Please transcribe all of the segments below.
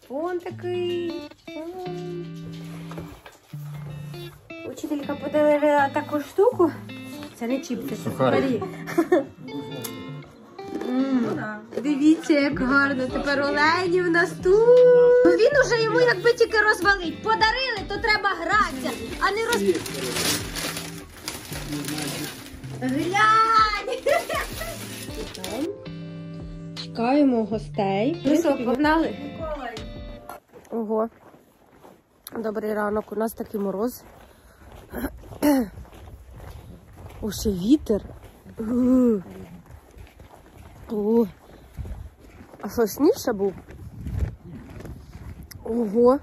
Вон такий. Учителька подарила таку штуку. Це не чіпси, це сухарі. Дивіться, як гарно. Тепер олені в нас тут. Він уже йому якби тільки розвалить. Подарили, то треба гратися, а не роз... Глянь! Чекаємо гостей. Ну що, погнали? Ого. Добрий ранок, у нас такий мороз. О, ще вітер. О. А що, сніг ще був? Ого.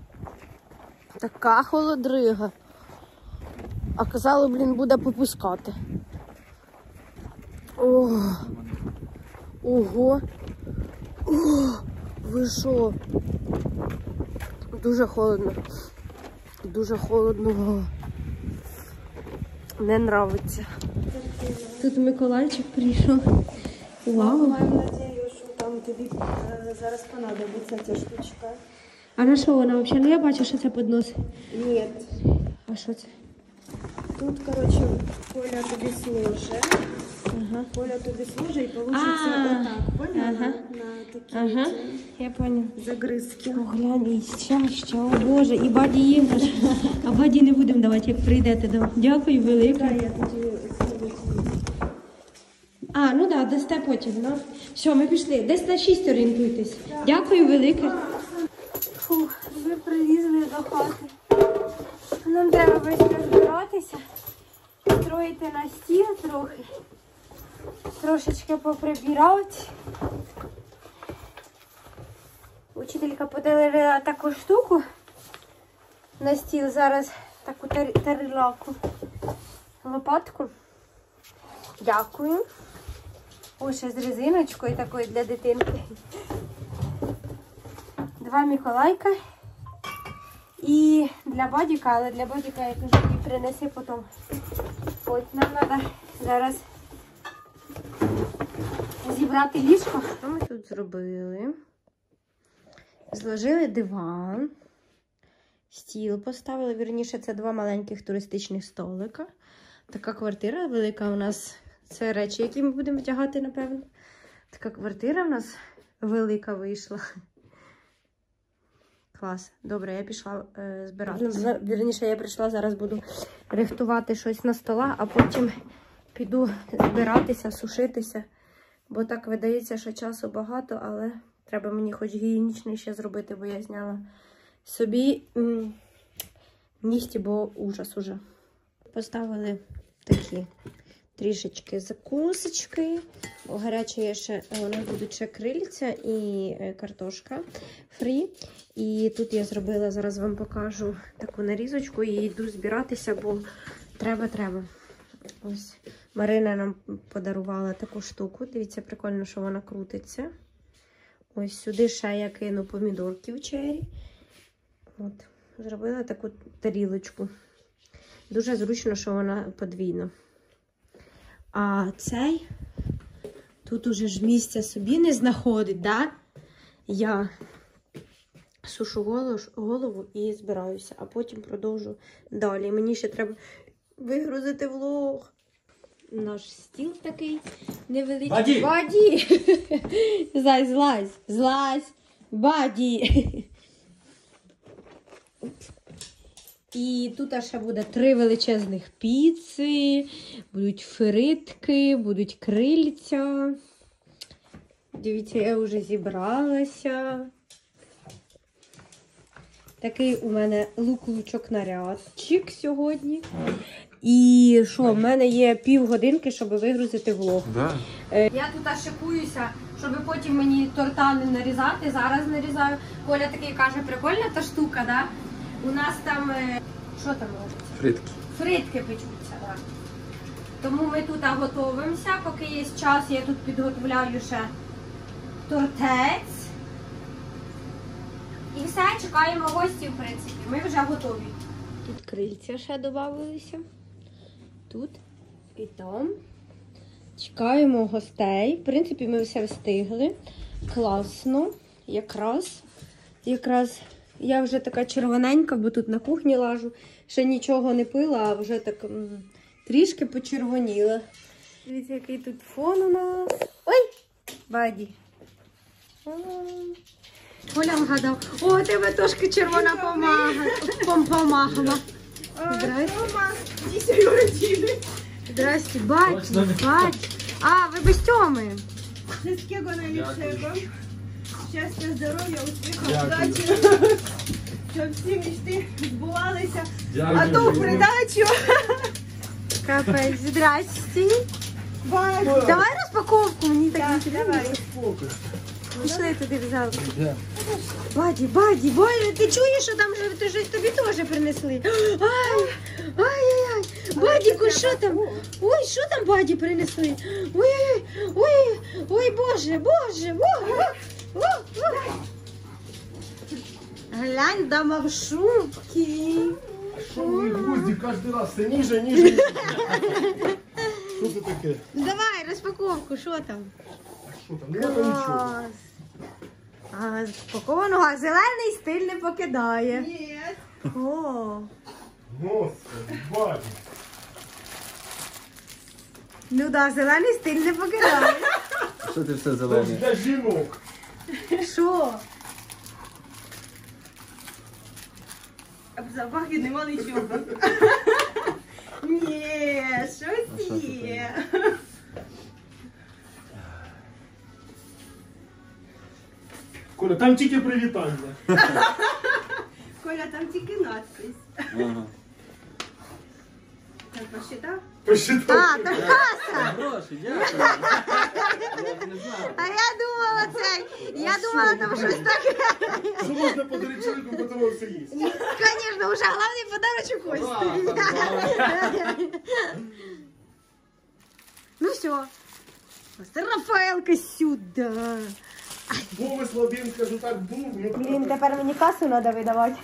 Така холодрига. А казали, блін, буде попускати. О. Ого. О, ви що? Дуже холодно. Дуже холодно. Не нравиться. Тут Миколайчик прийшов. Вау. Маємо надію, що там тобі зараз понадобиться ця штучка. А на що вона взагалі? Ну я бачу, що це піднос. Ні. А що це? Тут, коротше, Коля тобі служить. Ага. Коля тобі служить і вийде отак. Поняла? Ага. На такі Ага. Я поняла. загризки. О, глянь, і ще, о Боже, і баді їм. А баді не будемо давати, як прийдете. Дякую велике. Так, я тоді сходить. А, ну так, дасте потім, ну. Все, ми пішли. Десь на 6 орієнтуйтесь. Дякую велике. Фу, ми прилізли до хати. Нам треба весь розбиратися, строїти на стіл трохи, трошечки поприбирати. Учителька подарила таку штуку на стіл, зараз таку тарілку, лопатку. Дякую. Ось ще з резиночкою такою для дитинки. 2 Миколайка. І для Бадіка, але для Бадіка я кажу, її принеси потім. От нам треба зараз зібрати ліжко. Що ми тут зробили? Зложили диван, стіл поставили, вірніше, це 2 маленьких туристичних столика. Така квартира велика у нас. Це речі, які ми будемо втягати, напевно. Така квартира в нас велика вийшла. Клас. Добре, я пішла збиратися. Вірніше, я прийшла, зараз буду рихтувати щось на стола, а потім піду збиратися, сушитися. Бо так видається, що часу багато, але треба мені хоч гігієнічний ще зробити, бо я зняла собі нігті, бо ужас уже. Поставили такі трішечки закусочки. Гаряче ще у нас будуть ще крильця і картошка фрі. І тут я зробила, зараз вам покажу таку нарізочку і йду збиратися, бо треба. Ось Марина нам подарувала таку штуку. Дивіться, прикольно, що вона крутиться. Ось сюди ще я кину помідорки в чері. От, зробила таку тарілочку. Дуже зручно, що вона подвійна. А цей, тут уже ж місця собі не знаходить, да? Я сушу голову і збираюся, а потім продовжу далі. Мені ще треба вигрузити влог. Наш стіл такий невеличкий. Баді! Злазь! Баді! І тут ще буде 3 величезних піци, будуть фритки, будуть крильця. Дивіться, я вже зібралася. Такий у мене лук-лучок-нарядчик сьогодні. І що, в мене є півгодинки, щоб вигрузити влог. Да. Я тут шикуюся, щоб потім мені торта не нарізати. Зараз нарізаю. Коля такий каже, прикольна та штука, да? У нас там, що там робиться? Фритки. Фритки печуться, так. Тому ми тут готуємося, поки є час, я тут підготовляю ще тортець. І все, чекаємо гостів, в принципі. Ми вже готові. Тут крильця ще додавалися. Тут і там. Чекаємо гостей. В принципі, ми все встигли. Класно. Якраз якраз я вже така червоненька, бо тут на кухні лажу. Ще нічого не пила, а вже так трішки почервоніла. Дивіться, який тут фон у нас. Ой! Баді. Коля вгадав. О, у тебе трошки червона помага. Здрасте. Здрасте, баді. А, ви без Тьоми. Wszystkiego najlepszego. Щастя, здоров'я, успіху, удачі. Щоб всі мечти збувалися. А то в придачу. Капець, здрасте. Бай. Давай розпаковку, мені так інтересно. Давай. Пішли туди в зал. Баді, Боже, ти чуєш, що там же щось тобі теж принесли? Ай, Бадіку, що там? Ой, що там Баді принесли? Ой, Боже. Глянь, дама в шубці. Що ви гвозді кожен раз? Все ніже. Що це таке? Давай, розпаковку, що там? Що там? Нема нічого. А, спакованого, а зелений стиль не покидає. Ні. О. Господи, баді. Ну да, зелений стиль не покидає. Що ти все Це зелене? для жінок. Що? А в запахі нема нічого. Ні, щось є. Коля, там тільки привітання. Коля, там тільки надпись. Ага. Так, посчитав? Посчитай. А, там каса. Гроші, дякую. Я не знаю. А я думала це. Я думала, там щось таке. Що можна подарити чоловіку, бо того все є? Звісно, вже головний подарочок ось. Ну все. Рафаелка сюди. Був один, скажу так, був. Блін, тепер мені касу треба видавати.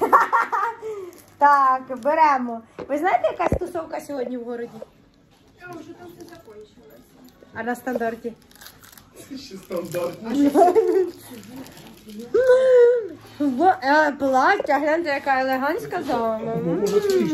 Так, беремо. Ви знаєте, яка стосовка сьогодні в городі? А вже там все закінчилося. А на стандарті? Ще стандартно. Плаття, гляньте, яка елегантська дама. Може, ти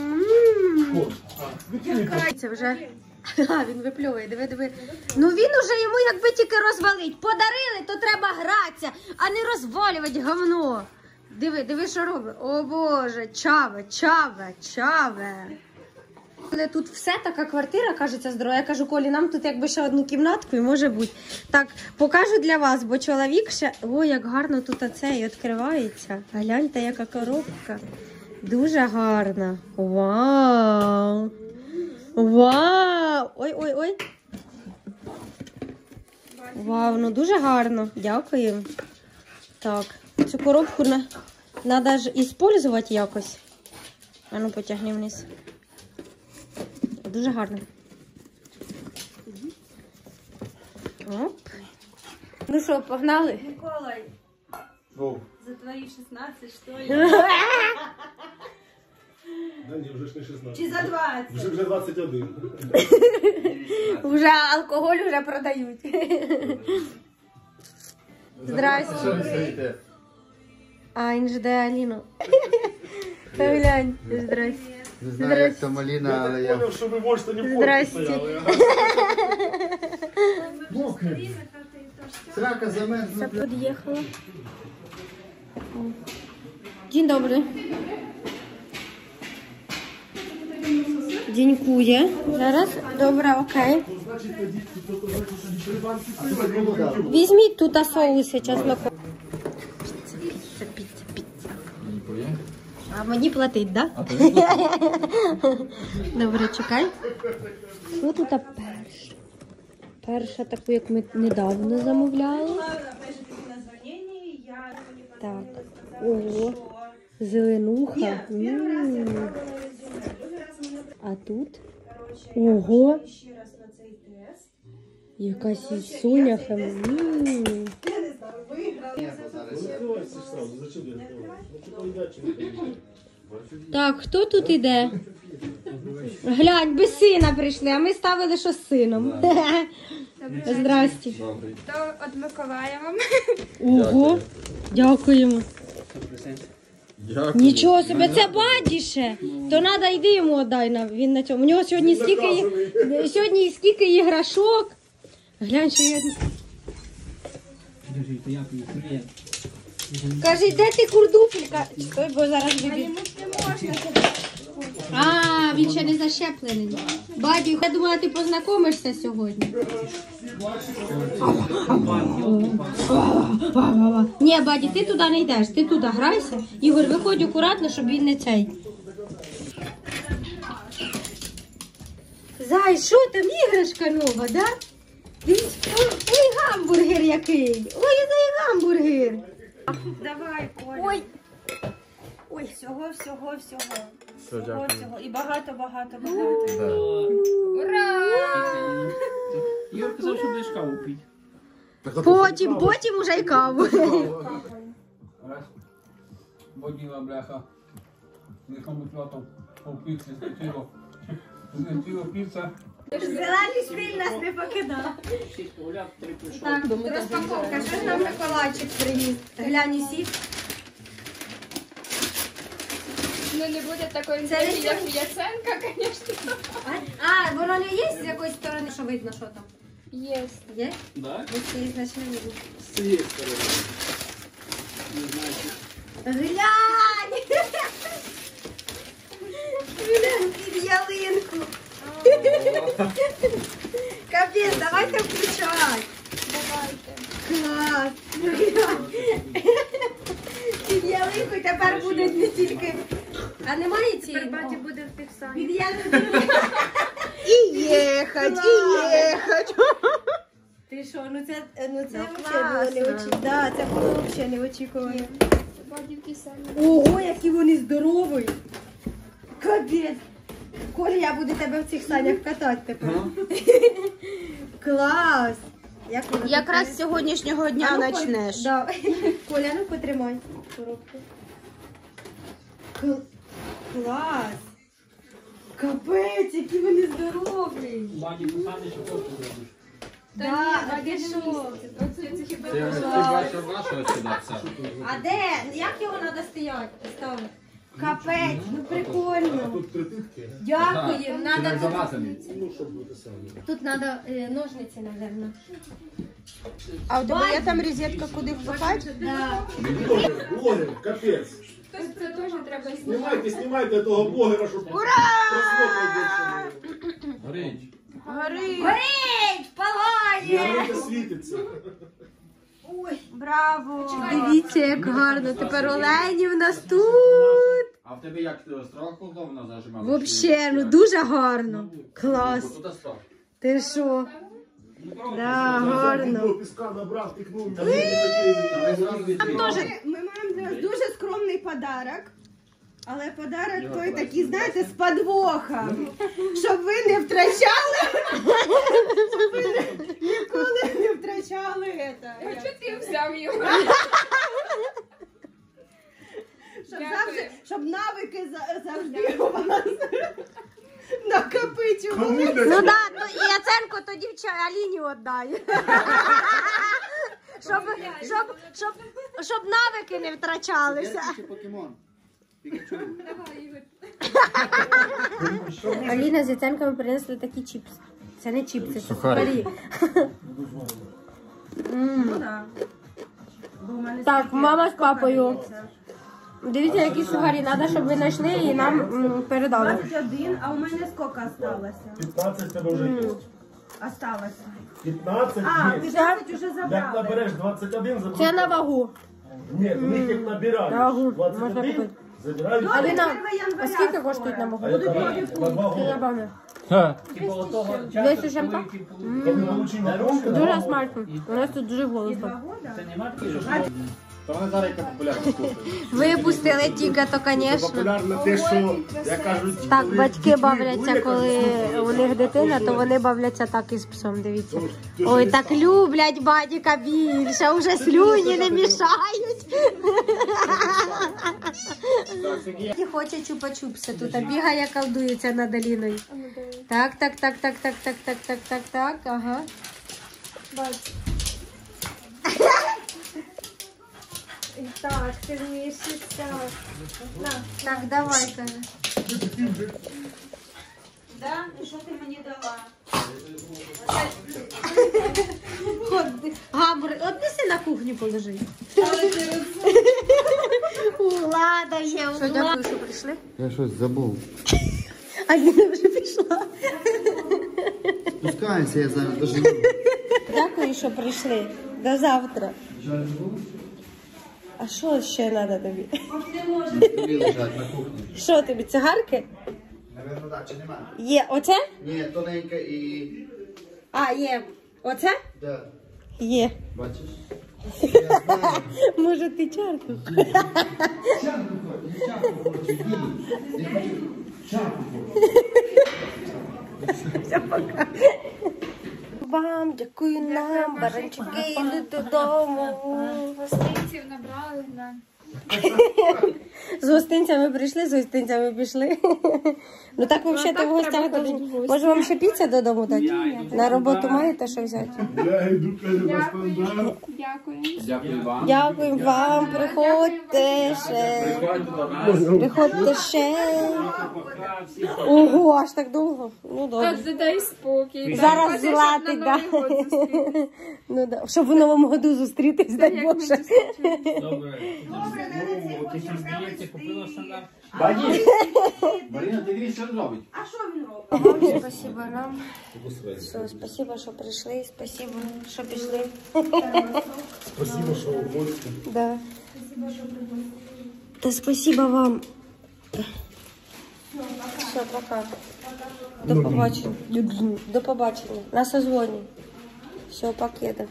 що? Це вже. А, він випльовує, диви. Ну він уже йому якби тільки розвалить. Подарили, то треба гратися, а не розвалювати говно. Диви, що робить. О Боже, чаве. Але тут все така квартира, кажеться, здорова. Я кажу, Колі, нам тут якби ще одну кімнатку і може бути. Так, покажу для вас, бо чоловік ще... Ой, як гарно тут оцей відкривається. Гляньте, яка коробка. Дуже гарна. Вау! Ой. Вау, ну дуже гарно. Дякую. Так, цю коробку треба ж використовувати якось. А ну потягни вниз. Дуже гарно. Оп. Ну що, погнали? Миколай, О, за твої 16, що ли? да ні, вже ж не 16. Чи за 20? Вже 21. Вже алкоголь вже продають. Здрасте. Що ви стоїте? А, він жде Аліну. Та глянь, здрасте. Не знаю, як то маліна, але я... Поняв, що ви можете не в Здрасте. стояли. Мокрий. Срака замерзла. Все, під'їхала. День добрий. Дінькує. Зараз. Добре, окей. Візьміть тут соуси, чеснок. Піца. А мені платить, так? А то не платить. Добре, чекай. Що тут перша? Перша таку, як ми недавно замовляли. Так. Ого. Зеленуха. А тут? Ого. Якась із соняхами. Так, хто тут іде? Глянь, без сина прийшли, а ми ставили, що з сином. Здрасте. Добрий. То від Миколая вам. Ого, дякуємо. Дякую. Нічого собі, це бадіше. То треба, йди йому віддай, він на цьому. У нього сьогодні скільки іграшок. Глянь, що я... Кажи, де ти курдупелька? Стой, бо зараз вибіг. А, він ще не защеплений. Баді, я думала, ти познайомишся сьогодні. Ні, Баді, ти туди не йдеш, ти туди грайся. Ігор, виходь акуратно, щоб він не цей. Зай, що там іграшка нова, да? Ой, гамбургер який. Ой, який гамбургер. Давай, Коля. Ой, Ой, всього. Все, дякую. І багато. Да. Ігор казав, що будеш каву пити. потім уже й каву. Раз. Воділа, бляха. Лихому платом попікся, злетіло піца. Зелений шпиль нас не покидав. Так, розпаковка. Що ж нам Миколайчик приніс? Глянь усі. Ну не буде такої Це інтриги, не як Яценка, звісно. А, воно не є з якоїсь сторони, що видно, що там? Є. Є? Да? Ось є, значить не видно. З цієї сторони. Не знаю, Глянь! Глянь під ялинку. Капець, давайте включай. Давайте. Клас. Під ялинку тепер будуть не тільки... А немає цієї? Баті буде в тих самих. Під ялинку. І їхать. Ти що, ну це взагалі було неочікувано. Да, це було взагалі неочікувано. Бадівки самі. Ого, які вони здорові! Капець! Коля, я буду тебе в цих санях катати тепер. Клас! Якраз з сьогоднішнього дня почнеш. Да. Коля, ну потримай коробку. Клас! Капець, які вони здорові! Баді, писати, що просто зробиш. Да, а ти що? Це хіба Ти бачив вашого сюди все? А де? Як його треба стояти? Ставити? Капець, ну прикольно. Тут третитки. Дякую. Надо тут... замазаний. Ну, щоб бути самі. Тут треба ножниці, напевно. А у тебе є там розетка, куди впихати? Да. Блогер, капець. це теж треба знімати. Знімайте того блогера, щоб просмотрів більше було. Горить. Горить! Палає! Ялинка світиться. Браво! Дивіться, як гарно. Тепер олені в нас тут. А в тебе як строго холодно зажимав? Вообще, ну дуже гарно. Клас. Тут став. Ти що? Да, гарно. Відео піска набрав, тикнув, а не хотів. Там Тоже. Ми маємо для вас дуже скромний подарок. Але подарок той такий, знаєте, з подвохом. Щоб ви не втрачали. Щоб ви ніколи не втрачали це. А чого ти взяв його? Щоб навики завжди у вас накопичували. Кому для Ну цього? да, то Яценко тоді Аліні віддай. Щоб навики не втрачалися. Покемон. Давай, Ігор. Аліна з Яценком принесли такі чіпси. Це не чіпси, це Сухарі. сухарі. Так, мама з папою. Дивіться, які сухарі. Треба, щоб ви знайшли і нам передали. 21, а у мене скільки осталося? 15 тебе вже є. Осталося. 15 А, є. 15 уже Як забрали. набереш 21, забираєш. Це на вагу. Ні, у них як На набираєш вагу. Можна 21, купити. забирають. А ви нам... 1 января А скільки скоро. коштують на вагу? А яка на вагу? Це забавно. Типу отого Десь часу, уже коли так? типу, Коли получимо гроші, на Дуже вагу. смачно. У нас тут дуже голосно. це нема таких, що Та вони зараз яка популярна штука. Випустили тільки, то, звісно. Популярно те, що, як кажуть, Так, коли батьки дітьми бавляться, були, коли кажуть, у них дитина, то вони бавляться так із псом, дивіться. Ой, так люблять батіка більше, вже слюні не мішають. І хоче чупа-чупси тут, а бігає, колдується над Аліною. Так, ага. Так, ти вмієш і так. На, так, давай, каже. Да? І що ти мені дала? Гамбур, от неси на кухню положи. Влада є, Влада. Що, дякую, що прийшли. Я щось забув. А Ніна вже пішла. Спускаємося, я зараз доживу. Дякую, що прийшли. До завтра. А що ще треба тобі? Тобі лежать на кухні. Що тобі, цигарки? Наверно, так, чи немає? Є. Оце? Ні, тоненька і... А, є. Оце? Да. Є. Бачиш? Я знаю. Може, ти чарку? Чарку хочу, чарку хочу, їй. Я хочу чарку хочу. Все, пока. Вам, дякую нам, баранчики йдуть додому. Гостинців набрали, да. З гостинцями прийшли, з гостинцями пішли. Ну так взагалі ти в гостях должен. Може вам ще піця додому дати? На роботу маєте що взяти? Я йду, каже, на стандарт. Дякую. Дякую вам. Дякую вам, приходьте ще. Приходьте ще. Ого, аж так довго. Ну добре. Так, задай спокій. Зараз Хочеш, щоб златить, на да. Новий год зустріти? Ну да. Щоб в новому году зустрітись, дай Як ми Боже. зустрічаємося? Баді! Марина, ти дивись, що він робить? А що він робить? Вам спасибо нам. Все, спасибо, що прийшли, спасибо, що пішли. Спасибо, що в гості. Да. Та спасибо вам. Все, пока. До побачення. До побачення. На созвоні. Все, пакета.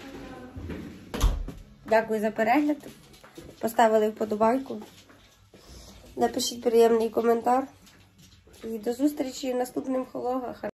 Дякую за перегляд. Поставили вподобайку. Напишіть приємний коментар. І до зустрічі в наступних влогах.